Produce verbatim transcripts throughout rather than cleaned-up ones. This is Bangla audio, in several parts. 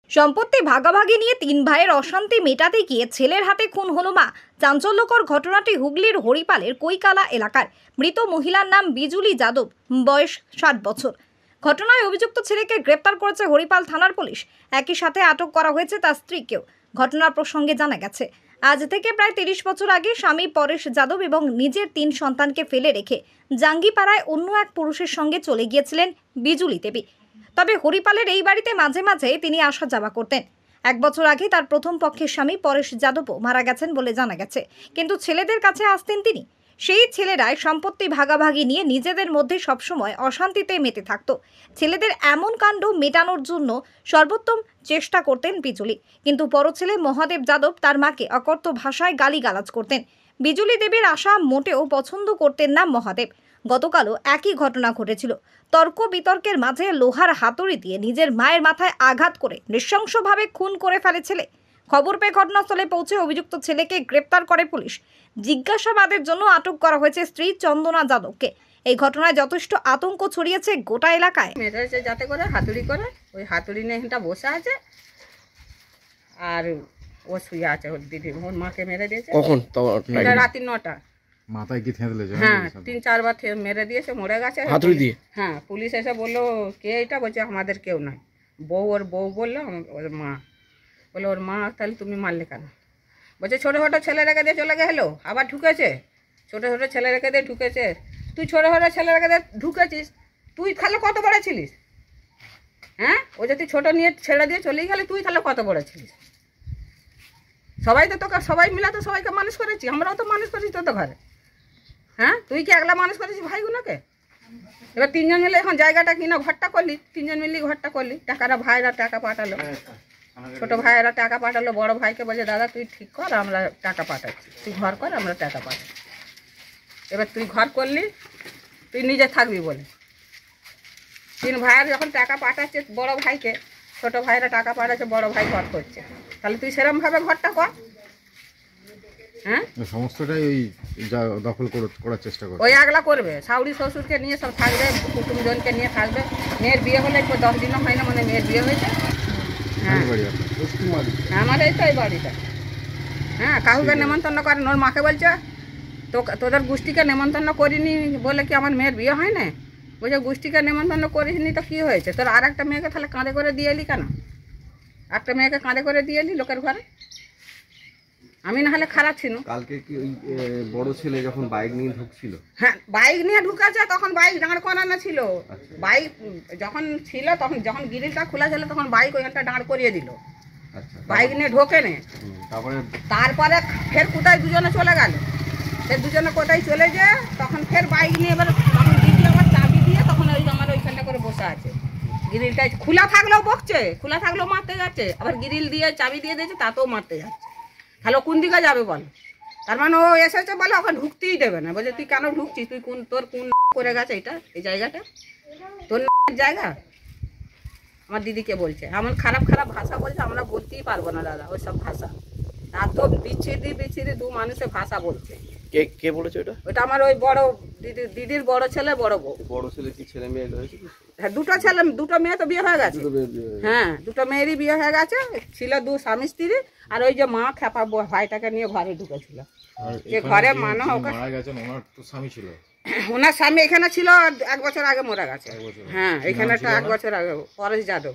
সম্পত্তি ভাগাভাগি নিয়ে তিন ভাইয়ের অশান্তি মেটাতে গিয়ে ছেলের হাতে খুন হলো মা। চাঞ্চল্যকর ঘটনাটি হুগলির হরিপালের কৈকালা এলাকার। মৃত মহিলার নাম বিজুলি যাদব, বয়স ষাট বছর। ঘটনায় অভিযুক্ত ছেলেকে গ্রেপ্তার করেছে হরিপাল থানার পুলিশ। একই সাথে আটক করা হয়েছে তার স্ত্রীকেও। ঘটনার প্রসঙ্গে জানা গেছে, আজ থেকে প্রায় তিরিশ বছর আগে স্বামী পরেশ যাদব এবং নিজের তিন সন্তানকে ফেলে রেখে জাঙ্গিপাড়ায় অন্য এক পুরুষের সঙ্গে চলে গিয়েছিলেন বিজুলি দেবী। তবে হরিপালের এই বাড়িতে মাঝে মাঝে তিনি আসা যাওয়া করতেন। এক বছর আগে তার প্রথম পক্ষের স্বামী পরেশ যাদবও মারা গেছেন বলে জানা গেছে, কিন্তু ছেলেদের কাছে আসতেন তিনি। সেই ছেলেরাই সম্পত্তি ভাগাভাগি নিয়ে নিজেদের মধ্যে সবসময় অশান্তিতে মেতে থাকত। ছেলেদের এমন কাণ্ড মেটানোর জন্য সর্বোত্তম চেষ্টা করতেন বিজুলি, কিন্তু বড় ছেলে মহাদেব যাদব তার মাকে অকথ্য ভাষায় গালিগালাজ করতেন। বিজুলি দেবীর আশা মোটেও পছন্দ করতেন না মহাদেব। গতকালও একই ঘটনা ঘটেছিল। তর্ক বিতর্কের মাঝে লোহার হাতুড়ি দিয়ে নিজের মায়ের মাথায় আঘাত করে নৃশংসভাবে খুন করে ফেলে ছেলে। খবর পেয়ে ঘটনাস্থলে পৌঁছে অভিযুক্ত ছেলেকে গ্রেপ্তার করে পুলিশ। জিজ্ঞাসাবাদের জন্য আটক করা হয়েছে স্ত্রী চন্দনা যাদবকে। এই ঘটনায় যথেষ্ট আতঙ্ক ছড়িয়েছে গোটা এলাকায়। মেরেছে যাতে করে হাতুড়ি করে, ওই হাতুড়ি নিয়ে এখানটা বসে আছে আর ও শুয়ে আছে। ওর দিদি ওর মাকে মেরে দিয়েছে। কখন? রাত্রি নটা। মাথায় কি থেঁতলে? হ্যাঁ, তিন চারবার মেরে দিয়েছে, মরে গেছে হাতুড়ি দিয়ে। হ্যাঁ, পুলিশ এসে বললো কে এটা, বলছে আমাদের কেউ নাই। বউ, ওর বউ বললো ওর মা, বলে ওর মা, তাহলে তুমি মারলে কেন? বলছে ছোটো ছোটো ছেলে রেখে দিয়ে চলে গেলো, আবার ঢুকেছে। ছোটো ছোটো ছেলে রেখে দিয়ে ঢুকেছে। তুই ছোটো ছোটো ছেলে রেখে দিয়ে ঢুকেছিস, তুই তাহলে কত বড় ছিলিস? হ্যাঁ, ও যদি ছোটো নিয়ে ছেড়ে দিয়ে চলেই গেলে তুই তাহলে কত বড় ছিলিস? সবাই তো তোকে, সবাই মিলে তো সবাইকে মানুষ করেছি, আমরাও তো মানুষ করেছি তোর তো ঘরে। হ্যাঁ, তুই কি একলা মানুষ করেছিস ভাইগুলোকে? এবার তিনজন মিলে এখন জায়গাটা কিনা ঘরটা করলি, তিনজন মিলে ঘরটা করলি। টাকাটা ভাইরা টাকা পাঠালো, ছোট ভাইয়েরা টাকা পাঠালো, বড় ভাইকে বলছে দাদা তুই ঠিক কর, আমরা টাকা পাঠাচ্ছি, তুই ঘর কর, আমরা টাকা পাঠাচ্ছি। এবার তুই ঘর করলি, তুই নিজে থাকবি বলে। তিন ভাইয়ের যখন টাকা পাঠাচ্ছে বড় ভাইকে, ছোট ভাইরা টাকা পাঠাচ্ছে, বড় ভাই ঘর করছে, তাহলে তুই সেরকমভাবে ঘরটা কর। হ্যাঁ, সমস্তটাই ওই দখল করার চেষ্টা করবে, ওই আগলা করবে। শাশুড়ি শ্বশুরকে নিয়ে সব থাকবে, কুটুমজনকে নিয়ে থাকবে। মেয়ের বিয়ে হলে দশ দিনও হয় না, মানে মেয়ের বিয়ে হয়েছে। হ্যাঁ, আমার এই তো এই বাড়িটা। হ্যাঁ, কাকুকে নেমন্তন্ন করেন, ওর মাকে বলছে তো তোদের গোষ্ঠীকে নেমন্তন্ন করিনি বলে কি আমার মেয়ের বিয়ে হয় না? বলছে গোষ্ঠীকে নেমন্তন্ন করিসনি তো কী হয়েছে? তোর আর একটা মেয়েকে তাহলে কাঁধে করে দিয়ে এলি কেন? একটা মেয়েকে কাঁধে করে দিয়ে এলি লোকের ঘরে। আমি না হলে খারাপ ছিল। কালকে কি ওই বড় ছেলে যখন বাইক নিয়ে ঢুকছিল? হ্যাঁ, বাইক নিয়ে ঢুকেছে, তখন বাইক দাঁড় করানো ছিল। বাইক যখন ছিল, তখন যখন গ্রিলটা খোলা ছিল তখন বাইক ওইখানটা দাঁড় করিয়ে দিল। বাইক নিয়ে ঢোকে নে। তারপরে তারপরে ফের কোথায় দুজনে চলে গেল। ফের দুজনে কোথায় চলে যায়, তখন ফের বাইক নিয়ে এবার তখন দিদি আমার চাবি দিয়ে তখন ওই আমার ওইখানটা করে বসে আছে। গ্রিলটা খোলা থাকলেও বকছে, খোলা থাকলেও মারতে যাচ্ছে, আবার গ্রিল দিয়ে চাবি দিয়ে দিয়েছে, তাতেও মারতে যাচ্ছে। তাহলে কোন দিকে যাবে বল? তার মানে ও এসেছে বলে ওকে ঢুকতেই দেবে না। বলছে তুই কেন ঢুকছিস? তুই কোন, তোর কোন করে গেছে এটা, এই জায়গাটা তোর জায়গা? আমার দিদিকে বলছে, এমন খারাপ খারাপ ভাষা বলছে, আমরা বলতেই পারবো না দাদা ওই সব ভাষা। আর তো বিচ্ছিরি বিচ্ছিরি দু মানুষের ভাষা বলছে। কে কে বলেছে ওটা? ওটা আমার ওই বড় দিদি, দিদির বড় ছেলে, বড় বউ। বড় ছেলে কি ছেলে মেয়ে হয়েছে? হ্যাঁ, দুটো ছেলে, দুটো মেয়ে তো বিয়ে হয়ে গেছে। হ্যাঁ, দুটো মেয়েরই বিয়ে হয়ে গেছে। ছিল দু স্বামী স্ত্রী। আর ওই যে মা খেপা ভাইটাকে নিয়ে ঘরে ঢুকেছিল, যে ঘরে মানো মারা গেছেন। ওনার তো স্বামী ছিল, ওনার স্বামী এখানে ছিল এক বছর আগে মারা গেছে। হ্যাঁ, এখানে একটা এক বছর আগে পরেশ যাদব।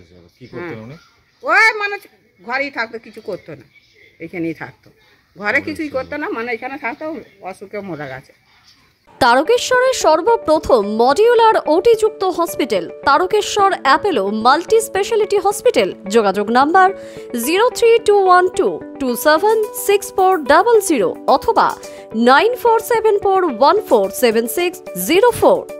ওই মানে ঘরেই থাকতো, কিছু করতো না, এখানেই থাকতো, ঘরে কিছুই করতো না, মানে এখানে থাকতো, অসুখে মারা গেছে। তারকেশ্বরের সর্বপ্রথম মডিউলার ওটিযুক্ত hospital Tarakeswar Apollo multi speciality hospital. যোগাযোগ number zero three two one two two seven six four double zero অথবা nine four seven four one four seven six zero four.